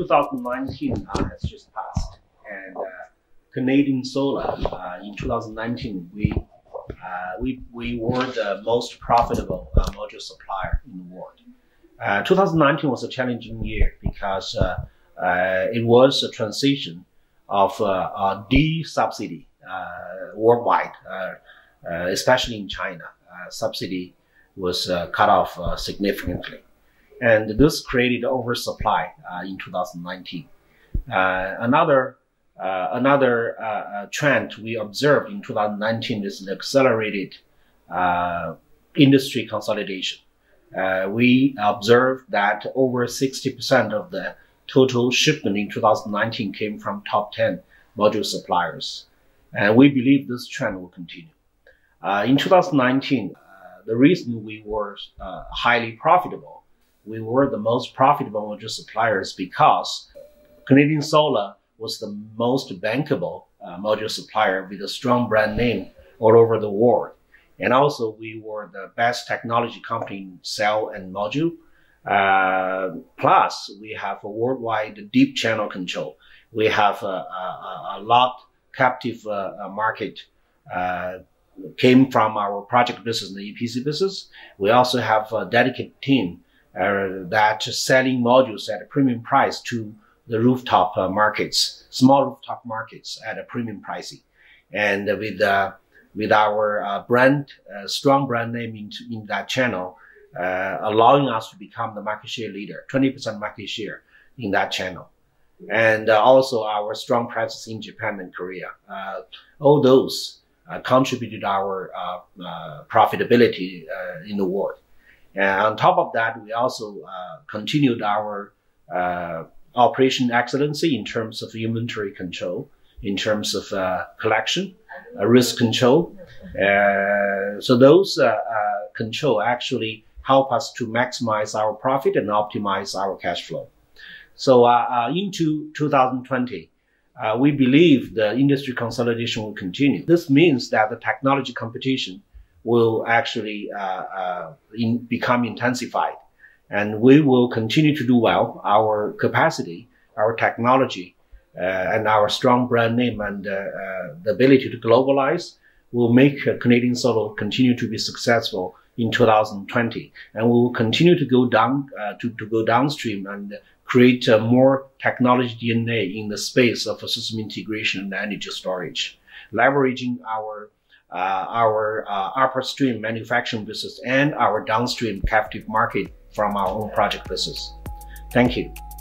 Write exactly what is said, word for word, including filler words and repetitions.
two thousand nineteen uh, has just passed, and uh, Canadian Solar uh, in two thousand nineteen we uh, we we were the most profitable uh, module supplier in the world. Uh, two thousand nineteen was a challenging year because uh, uh, it was a transition of uh, a de-subsidy uh, worldwide, uh, uh, especially in China. Uh, subsidy was uh, cut off uh, significantly. And this created oversupply uh, in two thousand nineteen. Uh, another uh, another uh, trend we observed in two thousand nineteen is the accelerated uh, industry consolidation. Uh, we observed that over sixty percent of the total shipment in two thousand nineteen came from top ten module suppliers. And we believe this trend will continue. Uh, in two thousand nineteen, uh, the reason we were uh, highly profitable, we were the most profitable module suppliers because Canadian Solar was the most bankable uh, module supplier with a strong brand name all over the world. And also we were the best technology company in cell and module. Uh, plus we have a worldwide deep channel control. We have a, a, a lot captive uh, market uh, came from our project business and the E P C business. We also have a dedicated team uh, that selling modules at a premium price to the rooftop uh, markets, small rooftop markets at a premium pricing. And with uh, with our uh, brand, uh, strong brand name in, in that channel, uh, allowing us to become the market share leader, twenty percent market share in that channel. And uh, also our strong presence in Japan and Korea. Uh, all those uh, contributed to our uh, uh, profitability uh, in the world. And on top of that, we also uh, continued our uh, operation excellency in terms of inventory control, in terms of uh, collection, uh, risk control. Uh, so those uh, uh, control actually help us to maximize our profit and optimize our cash flow. So uh, uh, into two thousand twenty, uh, we believe the industry consolidation will continue. This means that the technology competition will actually uh, uh, in, become intensified. And we will continue to do well. Our capacity, our technology, uh, and our strong brand name and uh, uh, the ability to globalize will make uh, Canadian Solar continue to be successful in two thousand twenty. And we will continue to go down, uh, to, to go downstream and create uh, more technology D N A in the space of system integration and energy storage, leveraging our uh, our uh, upstream manufacturing business and our downstream captive market from our own project business. Thank you.